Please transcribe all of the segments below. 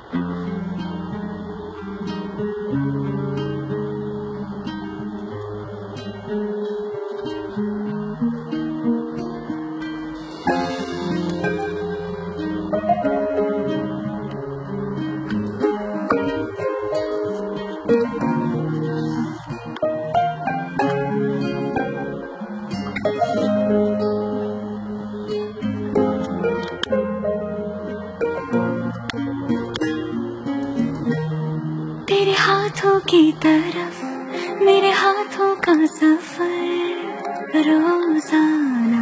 तेरे हाथों की तरफ मेरे हाथों का सफर रोजाना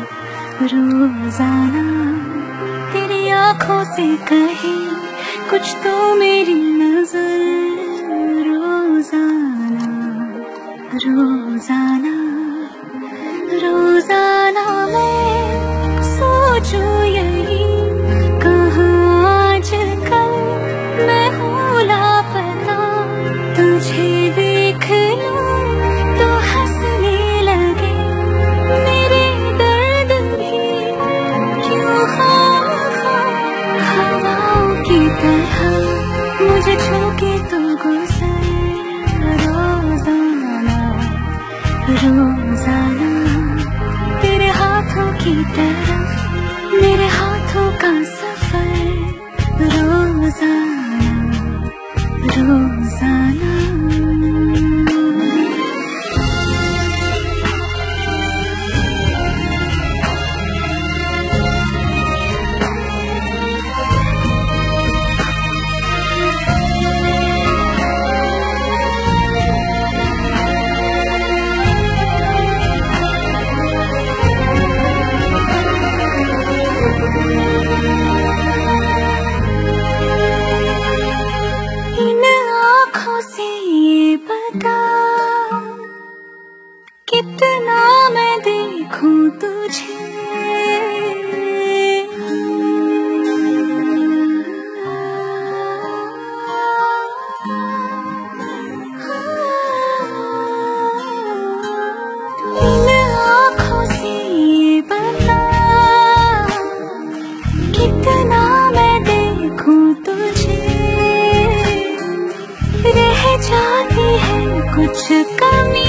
रोजाना तेरी आँखों से कहे कुछ तो मेरी नजर रोजाना रोजाना रोजाना मैं सोचूं यही कहाँ आजकल मैं हूँ लापता तुझे देख लूं तो हंसने लगे मेरे दर्द भी क्यों हवाओं की तरह मुझे छूके तो गुजर रोजाना रोजाना तेरे हाथों की तरफ मेरे हाथों का सफर रोजाना रोजाना कितना मैं देखूं तुझे इन आँखों से ये बता कितना मैं देखूं तुझे रह जाती है कुछ कमी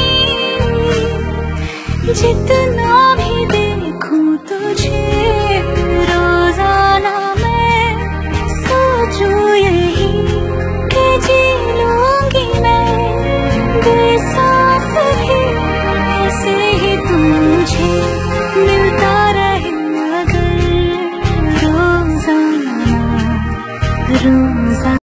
जितना भी देखूं तुझे रोजाना मैं सोचूं यही कि जी लूंगी मैं बेसास भी ऐसे ही तू मुझे मिलता रहे अगर रोजाना रोजाना